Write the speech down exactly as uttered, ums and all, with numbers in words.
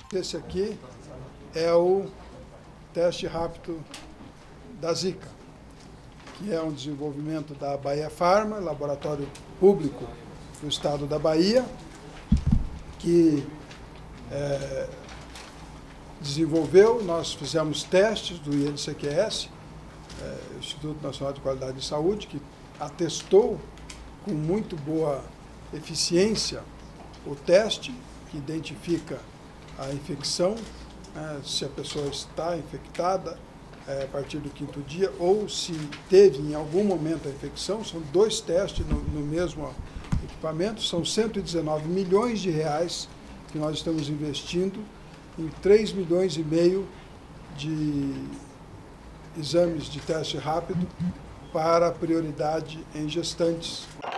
Esse aqui é o teste rápido da Zika, que é um desenvolvimento da Bahia Pharma, laboratório público do estado da Bahia, que é, desenvolveu, nós fizemos testes do I N C Q S, é, Instituto Nacional de Qualidade de Saúde, que atestou com muito boa eficiência o teste, que identifica a infecção, é, se a pessoa está infectada é, a partir do quinto dia, ou se teve em algum momento a infecção. São dois testes no, no mesmo equipamento, são cento e dezenove milhões de reais que nós estamos investindo em três milhões e meio de exames de teste rápido para prioridade em gestantes.